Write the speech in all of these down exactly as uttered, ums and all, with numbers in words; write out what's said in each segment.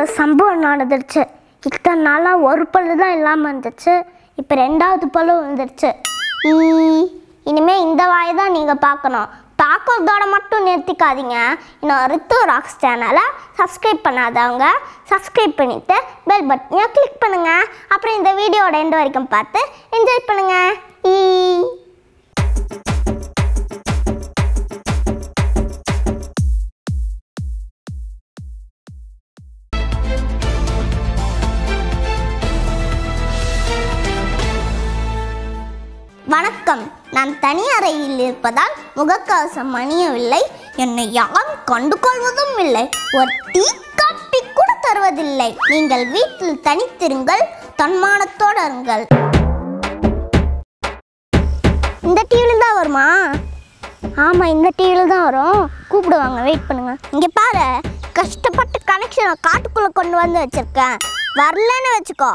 சம்பவம் நடந்துருச்சு. இத்தனை நாளாக ஒரு பல்லு தான் இல்லாமல் இருந்துச்சு. இப்போ ரெண்டாவது பல்லு வந்துருச்சு. இனிமேல் இந்த வாயை தான் நீங்கள் பார்க்கணும். பார்க்கறதோட மட்டும் நிறுத்திக்காதீங்க. இன்னும் RithuRocks சேனலை சப்ஸ்கிரைப் பண்ணாதவங்க சப்ஸ்கிரைப் பண்ணிவிட்டு பெல் பட்டனை கிளிக் பண்ணுங்கள். அப்புறம் இந்த வீடியோட எண்டு வரைக்கும் பார்த்து என்ஜாய் பண்ணுங்கள். ஈ வணக்கம். நான் தனி அறையில் இருப்பதால் முகக்கவசம் அணியவில்லை. என்னை யாரும் கண்டுகொள்வதும் இல்லை. ஒரு டீ காப்பி கூட தருவதில்லை. நீங்கள் வீட்டில் தனித்திருங்கள், தன்மானத்தோடு இருங்கள். இந்த டிவியில் தான் வருமா? ஆமாம், இந்த டிவியில் தான் வரும். கூப்பிடுவாங்க, வெயிட் பண்ணுங்க. இங்கே பாரு, கஷ்டப்பட்டு கனெக்ஷனை காட்டுக்குள்ளே கொண்டு வந்து வச்சிருக்கேன். வரலன்னு வச்சுக்கோ.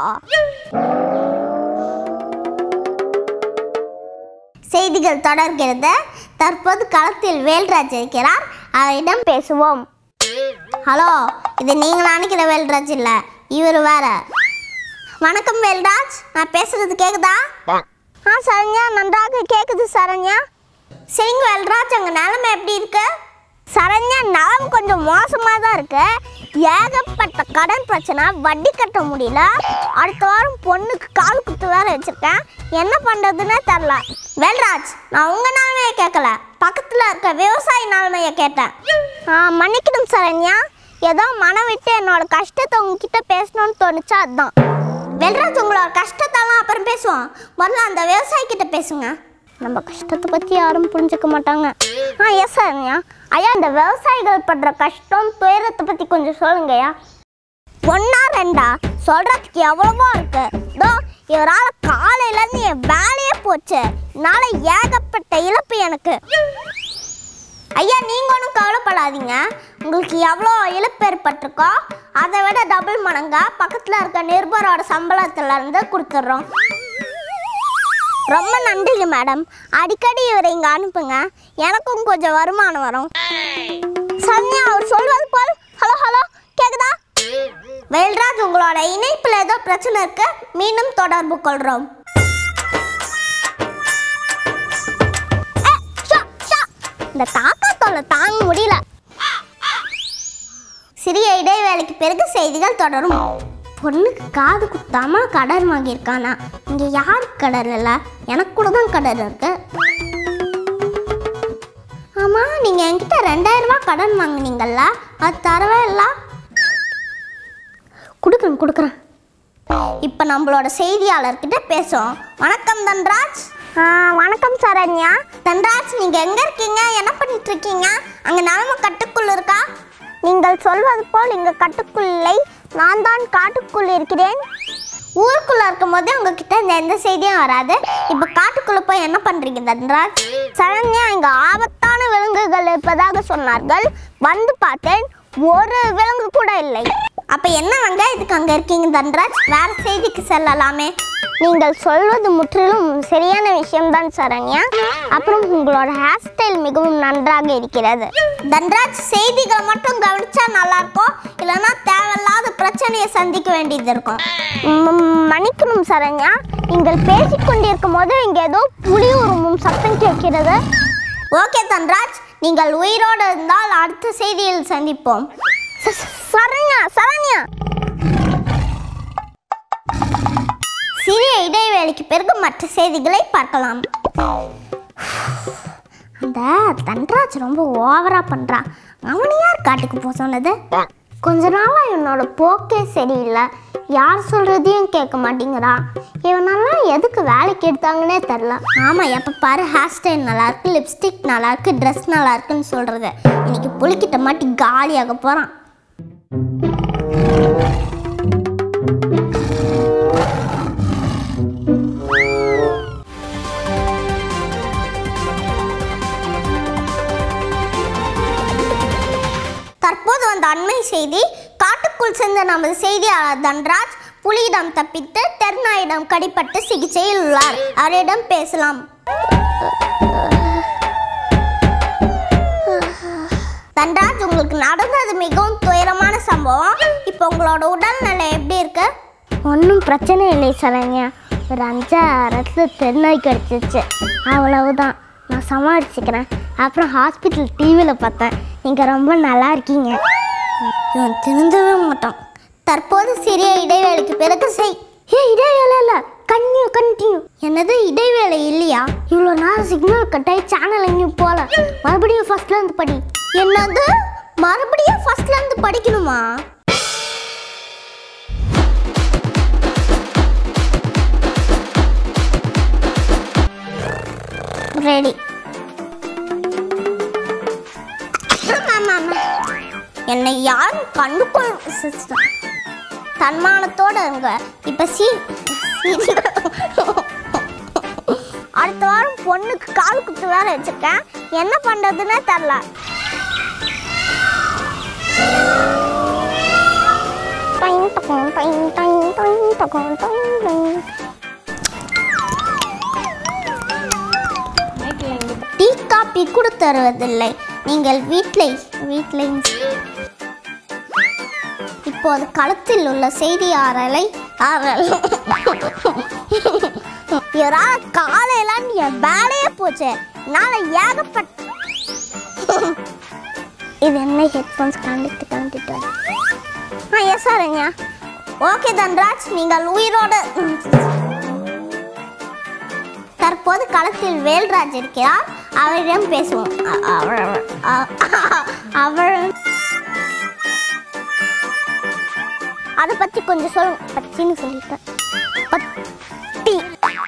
செய்திகள் தொடர்கிறது. தற்போது களத்தில் வேல்ராஜ் இருக்கிறார். அவரிடம் பேசுவோம். ஹலோ, இது நீங்கள் நினைக்கிற வேல்ராஜ் இல்லை, இவர் வேற. வணக்கம் வேல்ராஜ், நான் பேசுறது கேக்குதா? ஆ சரண்யா, நன்றாக கேக்குது சரண்யா. சரிங்க வேல்ராஜ், அங்கே நிலைமை எப்படி இருக்கு? சரண்யா, நிலம் கொஞ்சம் மோசமாக தான் இருக்கு. ஏகப்பட்ட கடன் பிரச்சனை, வட்டி கட்ட முடியல. அடுத்த வாரம் பொண்ணுக்கு கால் குத்து வேற வச்சிருக்கேன். என்ன பண்ணுறதுன்னே தெரில. வேல்ராஜ், நான் உங்கள் நிலைமையை கேட்கல, பக்கத்தில் இருக்க விவசாய நிலைமையை கேட்டேன். ஆ மன்னிக்கணும் சரண்யா, ஏதோ மனம் விட்டு என்னோட கஷ்டத்தை உங்ககிட்ட பேசணும்னு தோணுச்சா, அதுதான். வேல்ராஜ், உங்களோட கஷ்டத்தெல்லாம் அப்புறம் பேசுவோம். முதல்ல அந்த விவசாயிக்கிட்ட பேசுங்க. நம்ம கஷ்டத்தை பற்றி யாரும் புரிஞ்சுக்க மாட்டாங்க. ஆ எஸ் சரண்யா. ஐயா, இந்த விவசாயிகள் படுற கஷ்டம் துயரத்தை பற்றி கொஞ்சம் சொல்லுங்கய்யா. ஒன்றா ரெண்டா சொல்கிறதுக்கு எவ்வளவோ இருக்கு. இதோ இவரால் காலையிலேருந்து என் வேலையே போச்சு. இதனால் ஏகப்பட்ட இழப்பு எனக்கு. ஐயா, நீங்கள் ஒன்றும் கவலைப்படாதீங்க. உங்களுக்கு எவ்வளோ இழப்பு ஏற்பட்டிருக்கோ அதை விட டபுள் மடங்கா பக்கத்தில் இருக்க நிருபரோட சம்பளத்துலேருந்து கொடுத்துட்றோம். ரொம்ப நன்றிங்க மேடம். அடிக்கடி இவரை இங்கே அனுப்புங்க, எனக்கும் கொஞ்சம் வருமானம் வரும். சரண்யா, அவர் சொல்வது போல். ஹலோ ஹலோ, கேக்குதா? வேல்ராஜ், உங்களோட இணைப்பில் ஏதோ பிரச்சனை இருக்கு, மீண்டும் தொடர்பு கொள்கிறோம். இந்த தாக்கத்தோட தாங்க முடியல. சிறிய இடைவேளைக்கு பிறகு செய்திகள் தொடரும். பொண்ணுக்கு காது குத்தாம கடன் வாங்கியிருக்கானா? இங்கே யாருக்கு கடன் இல்லை? எனக்கு கூட தான் கடன் இருக்கு. ஆமாம், நீங்கள் என்கிட்ட ரெண்டாயிரம் ரூபா கடன் வாங்கினீங்கல்ல, அது தரவே இல்லை. கொடுக்குறேன் கொடுக்குறேன். இப்போ நம்மளோட செய்தியாளர்கிட்ட பேசுவோம். வணக்கம் தன்ராஜ். வணக்கம் சரண்யா. தன்ராஜ், நீங்கள் எங்கே இருக்கீங்க? என்ன பண்ணிட்டு இருக்கீங்க? அங்கே நிலமை கட்டுக்குள் இருக்கா? நீங்கள் சொல்வது போல் இங்கே கட்டுக்குள் இல்லை, நான் தான் காட்டுக்குள் இருக்கிறேன். ஊருக்குள்ளே இருக்கும் போதே உங்ககிட்ட இந்த எந்த செய்தியும் வராது. இப்போ காட்டுக்குள்ளே போய் என்ன பண்ணுறீங்க தன்ராஜ்? சரண்யா, இங்கே ஆபத்தான விலங்குகள் இருப்பதாக சொன்னார்கள். வந்து பார்த்தேன், ஒரு விலங்கு கூட இல்லை. அப்போ என்ன வெங்காயத்துக்கு அங்கே இருக்கீங்க தன்ராஜ்? வேறு செய்திக்கு செல்லலாமே. நீங்கள் சொல்வது முற்றிலும் சரியான விஷயம்தான் சரண்யா. அப்புறம் உங்களோட ஹேர் ஸ்டைல் மிகவும் நன்றாக இருக்கிறது. தன்ராஜ், செய்திகளை மட்டும் கவனிச்சா நல்லா இருக்கும், இல்லைன்னா தேவையில்லாத பிரச்சனையை சந்திக்க வேண்டியது இருக்கும். மன்னிக்கணும் சரண்யா, நீங்கள் பேசிக்கொண்டிருக்கும் போது இங்கே ஏதோ புலி உருமும் சத்தம் கேட்கிறது. ஓகே தன்ராஜ், நீங்கள் உயிரோடு இருந்தால் அடுத்த செய்தியில் சந்திப்போம். சரண்யா சரண்யா சிறிய இடைவேளைக்கு பிறகு மற்ற செய்திகளை பார்க்கலாம். அந்த தன்ராஜ் ரொம்ப ஓவரா பண்றான். அவனை யார் காட்டுக்கு போக சொன்னது? கொஞ்ச நாளா இவனோட போக்கே சரியில்லை. யார் சொல்றதையும் கேட்க மாட்டேங்கிறான். இவனெல்லாம் எதுக்கு வேலைக்கு எடுத்தாங்கன்னே தெரில. ஆமாம், எப்போ பாரு ஹேர் ஸ்டைல் நல்லா இருக்கு, லிப்ஸ்டிக் நல்லா இருக்கு, ட்ரெஸ் நல்லா இருக்குன்னு சொல்றது. இன்னைக்கு புளிக்கிட்ட மாட்டி காலியாக போறான். தற்போது வந்த அண்மை செய்தி. காட்டுக்குள் சென்ற நமது செய்தியாளர் தன்ராஜ் புலியிடம் தப்பித்து தெருநாயிடம் கடிப்பட்டு சிகிச்சையில் உள்ளார். அவரிடம் பேசலாம். தன்ராஜ், உங்களுக்கு நடந்தது மிகவும் துயரமான சம்பவம். இப்போ உங்களோட உடல்நிலை எப்படி இருக்கு? ஒன்றும் பிரச்சனை இல்லை சரண்யா. ஒரு அஞ்சாயிரத்துல தென்னை கிடச்சிச்சு, அவ்வளவுதான். நான் சமாளிச்சுக்கிறேன். அப்புறம் ஹாஸ்பிட்டல் டிவியில் பார்த்தேன், நீங்கள் ரொம்ப நல்லா இருக்கீங்க. நான் திருந்தவே மாட்டோம். தற்போது சிறிய இடைவேளைக்கு பிறகு செய். ஏ இடைவேளை இல்லை, கன்டினியூ கன்டினியூ. என்னது இடைவேளை இல்லையா? இவ்வளோ நேரம் சிக்னல் கட்டாயி சேனல் எங்கேயும் போகல. மறுபடியும் ஃபர்ஸ்ட்லேருந்து படி. என்னது மறுபடியும் ஃபர்ஸ்ட்லேருந்து படிக்கணுமா? ரெடி. என்னை யாரும் கண்டுகொள். தன்மானத்தோட இருங்க. இப்ப சி அடுத்த வாரம் பொண்ணுக்கு கால் குத்து வேற வச்சிருக்கேன். என்ன பண்றதுன்னே தெரியல. டீ காப்பி கூட தருவதில்லை நீங்கள் வீட்டில் வீட்டில். இப்போது களத்தில் உள்ள செய்தியாளரை காலையெல்லாம் என் வேலையே போச்சு. என்னால் ஏகப்பட்ட இது என்ன ஹெட்ஃபோன்ஸ் கண்டிட்டு கண்டிட்டு ஆ எஸ் சார்ங்க. ஓகே தன்ராஜ், நீங்கள் உயிரோடு. தற்போது களத்தில் வேல்ராஜ் இருக்கிறார், அவரிடம் பேசுவோம். அவர் அதை பற்றி கொஞ்சம் சொல்லுங்க. பச்சின்னு சொல்லிட்டேன். பத்தி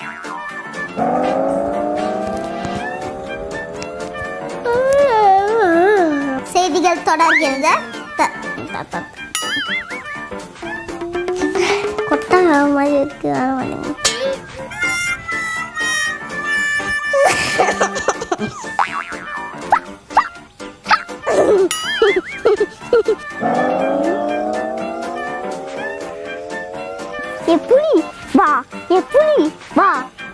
செய்திகள் தொடர்கிறது. கொட்டா மாதிரி இருக்கு. எப்படி வா எப்படி வா.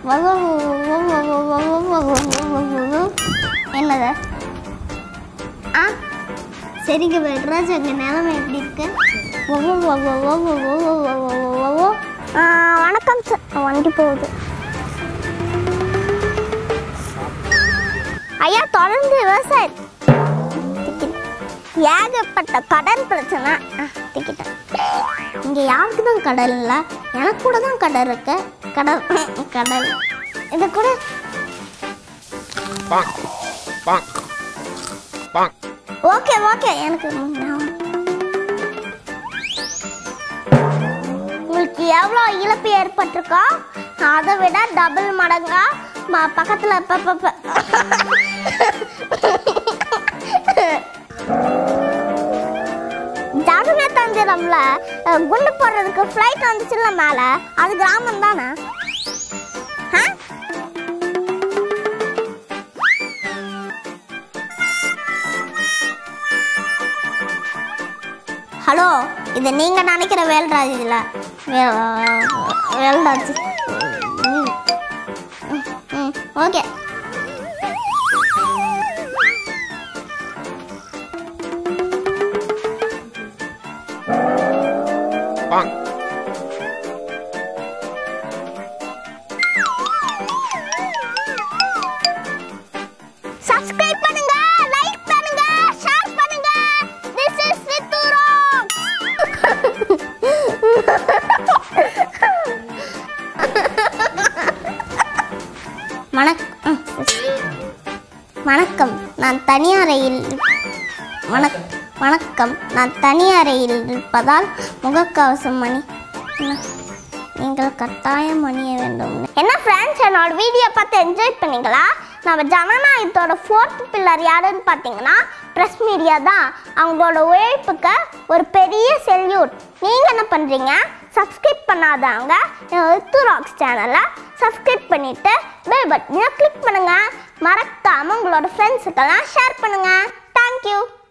என்னது? ஆ சரிங்க வெல்ராஜ், அங்கே நிலைமை எப்படி இருக்கு? வணக்கம் சார். வண்டி போகுது. ஐயா தொடர்ந்து விவசாய ஏகப்பட்ட கடன் பிரச்சனை. திக்கிட்டேன். இங்கே யாருக்கு தான் கடல் இல்லை, எனக்கு கூட தான் கடல் இருக்கு. கடல் கடல் இது கூட ஓகே ஓகே. எனக்கு உங்களுக்கு எவ்வளோ இழப்பு ஏற்பட்டிருக்கோ அதை விட டபுள் மடங்கா பக்கத்தில் ஜாதக தந்திரம்ல குண்டு போடுறதுக்கு ஃப்ளைட் வந்துச்சுல்ல மேல, அது கிராமம் தானே? ஹலோ, இது நீங்க நினைக்கிற வேல்ராஜ் இல்ல. வேல்ராஜ் ஓகே. சப்ஸ்கிரைப் பண்ணுங்க, லைக் பண்ணுங்க, ஷேர் பண்ணுங்க. This is RithuRocks. வணக்கம் வணக்கம் நான் தனியாரையில் வணக்கம் நான் தனியாரையில் இருப்பதால் முகக்கவசம் மணி நீங்கள் கட்டாயம் அணிய வேண்டும். என்ன ஃப்ரெண்ட்ஸ், என்னோட வீடியோ பார்த்து என்ஜாய் பண்ணீங்களா? நம்ம ஜனநாயகத்தோட ஃபோர்த் பில்லர் யாருன்னு பார்த்தீங்கன்னா ப்ரெஸ் மீடியா தான். அவங்களோட உழைப்புக்கு ஒரு பெரிய செல்யூட். நீங்கள் என்ன பண்ணுறீங்க? சப்ஸ்கிரைப் பண்ணாதவங்க ரித்துராக்ஸ் சேனலை சப்ஸ்கிரைப் பண்ணிவிட்டு பெல் பட்டனை கிளிக் பண்ணுங்கள். மறக்காமல் உங்களோட ஃப்ரெண்ட்ஸுக்கெல்லாம் ஷேர் பண்ணுங்கள். தேங்க்யூ.